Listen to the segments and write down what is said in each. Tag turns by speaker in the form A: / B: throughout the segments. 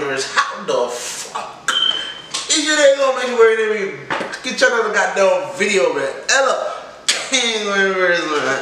A: viewers, how the fuck is your day gonna make you wear it? Get your other goddamn video, man. Ella, dang, viewers, man.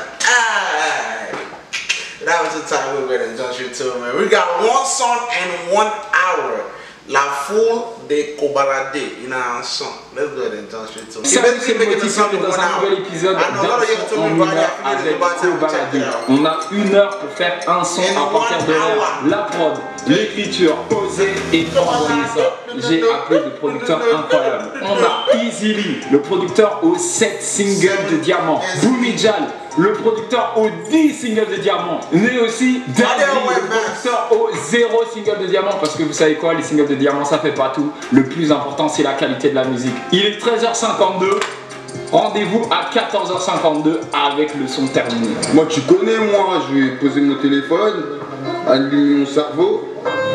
A: That was the time we were gonna jump you to, man. We got one song and 1 hour. La foule de Kobalade, il a un son. Let's go ahead and jump straight to it.
B: Salut, c'est Motify dans un nouvel épisode avec Kobalade. On a 1 heure pour faire un son à partir de la prod, l'écriture, poser et envoyer ça. J'ai appelé des producteurs incroyables. On a Easily, le producteur aux 7 singles de diamant. Boumijal, le producteur aux 10 singles de diamant. Mais aussi Daddy, le producteur aux 0 singles de diamant. Parce que vous savez quoi, les singles de diamant ça fait pas tout. Le plus important c'est la qualité de la musique. Il est 13h52. Rendez-vous à 14h52 avec le son terminé.
C: Moi tu connais, moi je vais poser mon téléphone, allumer mon cerveau.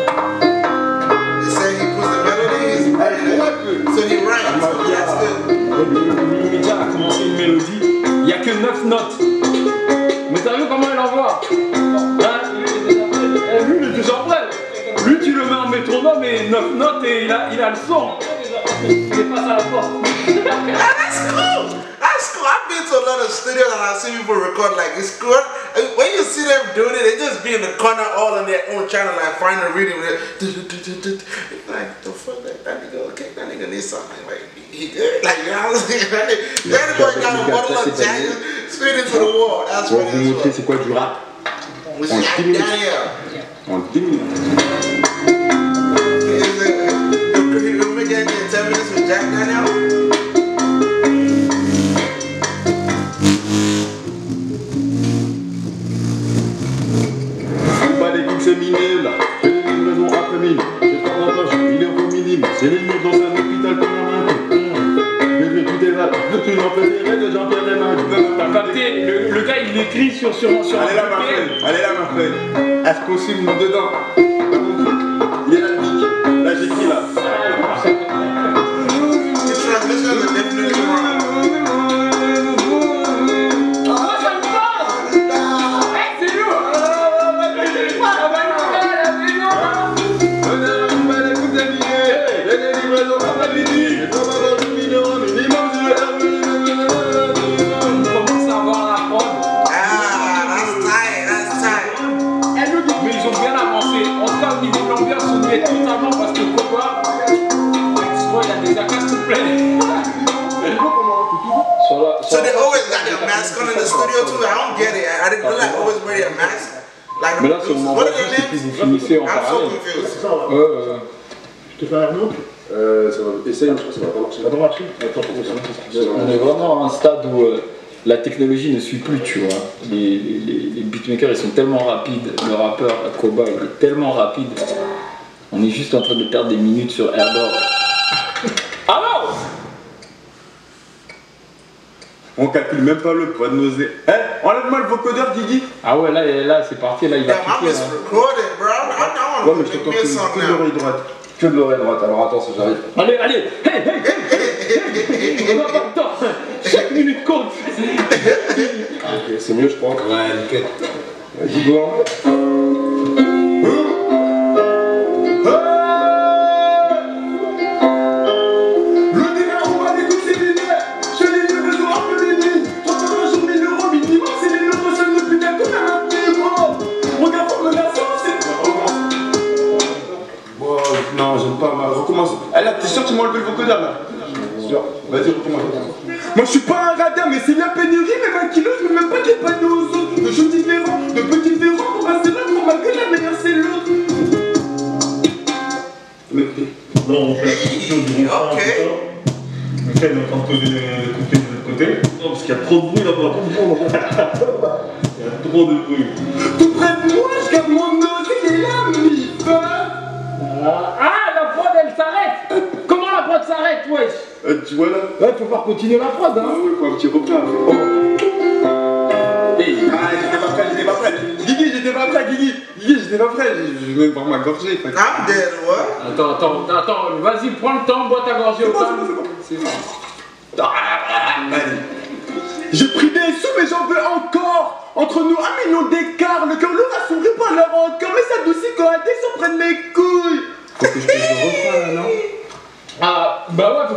B: Mimija a commencé une mélodie, il n'y a que 9 notes. Mais t'as vu comment il envoie, hein? Lui il est déjà prêt. Lui tu le mets en métronome et 9 notes et il a le son. Il passe à la porte.
A: That's cool. That's cool. I've been to a lot of studios and I've seen people record like it's cool. When you see them doing it, they just be in the corner all on their own channel, like finding a rhythm. Like the fuck that nigga, okay, that nigga needs something. Like he good. Like you know what I'm saying? That boy got a bottle of Jack straight into the wall. That's what it is.
C: On va vous montrer c'est quoi du rap. En 10 minutes. En 10 minutes.
A: You make that in 10 minutes with Jack Daniel?
C: C'est miné là, j'ai des livraisons après mine, j'ai pas d'avantage, il est au minime, c'est les murs dans un hôpital comme un manque. Mais tout est là, tu m'en fais des règles, j'en fais des mains.
B: T'as capté, le gars il écrit sur
C: allez là ma frère, allez là ma frère. Est-ce qu'on signe dedans? Il est là le mic, là j'écris là.
B: Totalement parce que Koba, il a des accords tout pleins.
A: So they always got their mask on in the studio too. I don't get it. I didn't feel like always wear a mask. Like
B: mais là sur mon what are their names? I'm so confused.
C: Je te fais un autre. Ça va. Essaye, je crois que ça va pas marcher. Ça va pas marcher.
B: On est vraiment à un stade où la technologie ne suit plus, tu vois. Les beatmakers ils sont tellement rapides. Le rappeur Koba il est tellement rapide. On est juste en train de perdre des minutes sur Airdrop. Allô?
C: On calcule même pas le poids de nos ailes. Eh, enlève-moi le vocodeur, Guigui.
B: Ah ouais, là c'est parti, là il va cliquer.
C: Ouais, mais je t'entends que de l'oreille droite. Que de l'oreille droite, alors attends, ça j'arrive.
B: Allez, hey, on n'a pas le temps. Chaque minute compte.
C: Ok, c'est mieux je crois.
A: Ouais, nickel.
C: Vas-y, go. Non, j'aime pas, recommence. Eh là, t'es sûr que tu m'as enlevé le vocodeur là? Sûr. Vas-y, recommence. Moi je suis pas un radin, mais c'est la pénurie, mais 20 kilos, je veux même pas qu'il y ait pas de aux autres. De choses différentes, de petits différents, pour passer l'autre, pour malgré la meilleure c'est l'autre.
D: Non, on fait la construction du refrain en tout cas. Ok, on est en train de poser les coupés de l'autre côté. Non, parce qu'il y a trop de bruit là-bas. Il y a trop de bruit.
C: Tout près de moi, je garde mon os, il est là, mi-fa.
B: Ah, la prod elle s'arrête. Comment la prod s'arrête, wesh?
C: Tu vois là?
B: Ouais, faut faire continuer la prod, hein.
C: Ah ouais, faut un petit refrain. Oh. Hey, j'étais pas prêt. Guigui, j'étais pas prêt. Je vais même voir ma gorgée.
A: I'm dead, what?
B: Attends, vas-y, prends le temps, bois ta gorgée au calme. C'est bon.
C: J'ai pris des sous, mais j'en veux encore. Entre nous, 1 million d'écart. Le cœur lourd a sombré par leur encore. Mais ça doucit quand un texte s'en prenne mes couilles. Faut que je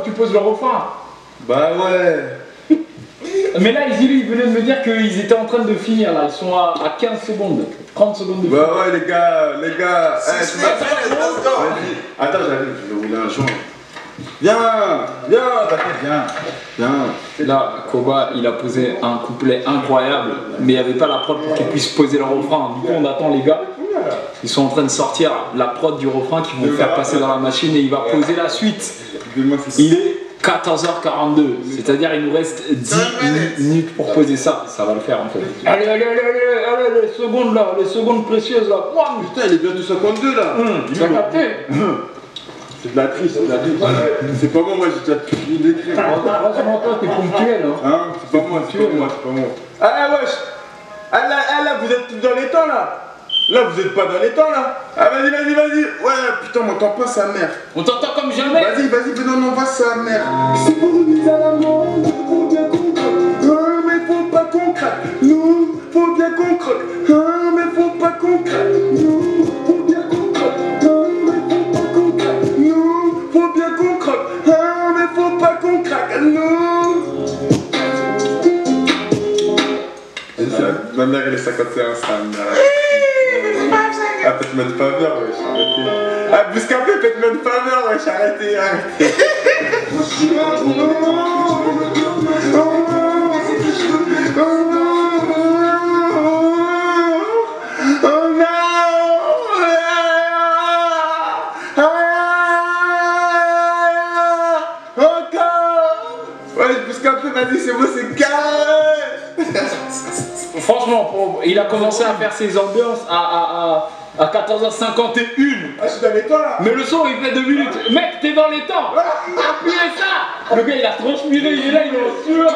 B: tu poses le refrain.
C: Bah ouais.
B: Mais là, ils venaient de me dire qu'ils étaient en train de finir là. Ils sont à 15 secondes, 30 secondes de
C: Bah ouais, les gars.
A: Let's go.
C: Attends, j'arrive, je vais rouler un joint. Viens, t'inquiète, viens.
B: Là, Koba, il a posé un couplet incroyable, mais il n'y avait pas la prod pour qu'il puisse poser le refrain. Du coup, on attend les gars. Ils sont en train de sortir la prod du refrain qu'ils vont faire passer dans la machine et il va poser la suite. Il est 14h42, c'est-à-dire il nous reste 10 minutes pour poser ça. Ça va le faire en fait. Allez, les secondes là, les secondes précieuses là.
C: Putain, il est bientôt 52 là.
B: Tu as capté?
C: C'est de la triche, c'est pas moi, j'ai déjà fini d'écrire.
B: Franchement, toi, t'es ponctuel.
C: Hein, c'est pas moi. Ah wesh. Ah là, vous êtes dans les temps là. Là, vous êtes pas dans les temps là. Ah vas-y. Ouais, putain, on m'entend pas sa mère.
B: On t'entend comme jamais.
C: Vas-y, non, va sa mère. C'est pour une mise à l'amende, faut bien qu'on craque. Mais faut pas qu'on craque. Nous, faut bien qu'on croque. Mais faut pas qu'on craque. Nous, faut bien qu'on croque. Mais faut pas qu'on craque. Nous, faut bien qu'on croque. Mais faut pas qu'on craque. Nous. Ma mère, elle est 51, ça ah, faites-moi une faveur, wesh, arrêtez. Ah, Bouscapé, faites-moi une faveur, wesh, arrêtez. Oh non. Encore. Ouais, Bouscapé, vas-y, c'est bon, c'est carré.
B: Franchement, il a commencé à faire ses ambiances à 14h51.
C: Ah, je suis dans les temps là.
B: Mais le son il fait 2 minutes. Mec, t'es dans les temps. Appuyez ça. Le gars il a transpiré, il est là, il est en sueur.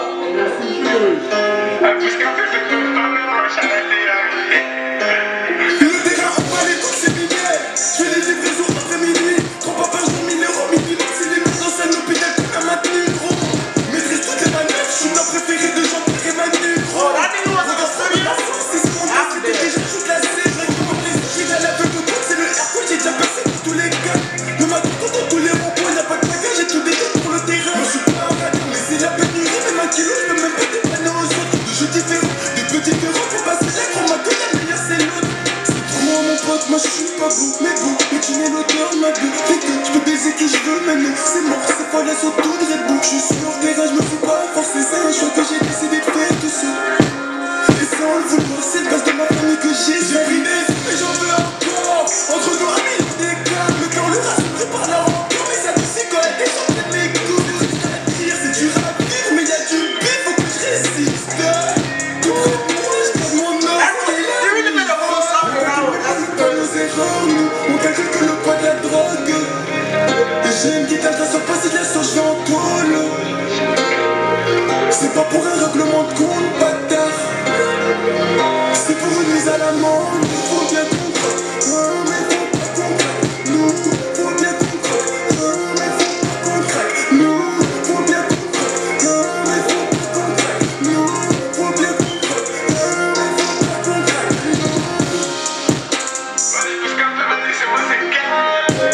E: Le terrain en bas, les coups c'est mineur. Je fais des livraisons après minuit. 3 pas par jour, 1000 euros, 1000 pilotes, c'est les mecs dans scène, l'hôpital pour qu'à maintenir gros. Maîtrise toutes les manœuvres, je suis ma préférée de gens pour Emmanuel gros. Regarde ça, mais la sauce, c'est ce qu'on a, c'était déjà toute la scène. Je récupère les études à la veuve de compte, c'est le Hercule, j'ai déjà passé pour tous les gars. Le matin, dans tous les ronds-points, y'a pas de bagage, j'ai tout détruit pour le terrain. Moi, je suis pas un radin, mais c'est la pénurie, même un kilo, je peux même pas dépanner aux autres. De jeux différents, de petits différents, pour passer la grand, ma que la meilleure, c'est l'autre. C'est trop, mon pote, moi, je suis pas beau, mais bon, mais tu n'es l'auteur, ma gueule. Fais que je peux baiser qui je veux, mais non, c'est mort, c'est pas la sauce tout de Red Bull. Je suis sur terrain, je me fous pas forcer, c'est un choix que j'ai décidé de faire tout seul. Et sans le vouloir, c'est le base de ma famille que j'ai pris des sous, mais j'en veux encore. Entre nous, un million d'écarts, mais quand le reste prépare la rencontre, mais ça c'est quand elle est sortie de mes coups. C'est dur à vivre, mais y'a du bif, faut que je résiste. Tout près de moi, je garde mon or. Dans nos erreurs, nous, on calcule que le poids de la drogue. Et j'ai une guitare, je la sors pas, si je la sors, je vais en tôle. C'est pas pour un règlement de compte, bâtard. C'est pour une mise à l'amende. Faut bien qu'on croque, mais faut pas qu'on craque. Nous, faut bien qu'on croque, mais faut pas qu'on craque. Nous, faut bien qu'on croque, mais faut pas qu'on craque. Nous, faut bien qu'on croque, mais faut pas qu'on craque. Vas-y, Bouscapé, vas-y, c'est moi, c'est carré.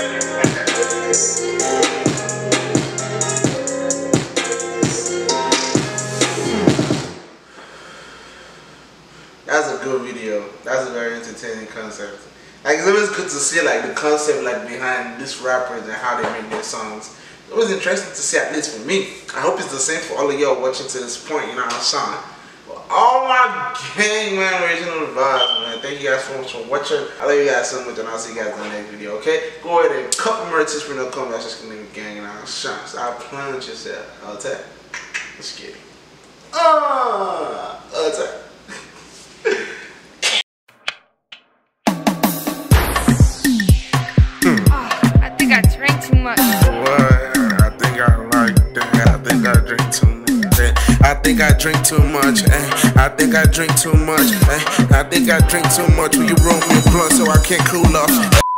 A: That's a good video. That's a very entertaining concept. Like it's always good to see like the concept like behind these rappers and how they make their songs. It was interesting to see, at least for me. I hope it's the same for all of y'all watching to this point, you know what I'm saying? But all my gang, man, original vibes, man. Thank you guys so much for watching. I love you guys so much and I'll see you guys in the next video, okay? Go ahead and couple more tips for no comment. That's just gonna be gang, you know what I'm saying? So I'll plunge yourself. Okay? Let's get it. Okay.
F: I think I drank too much.
A: I think I like that. I think I drink too much. I think I drink too much. I think I drink too much. I think I drink too much. Will you roll me a blunt so I can't cool off?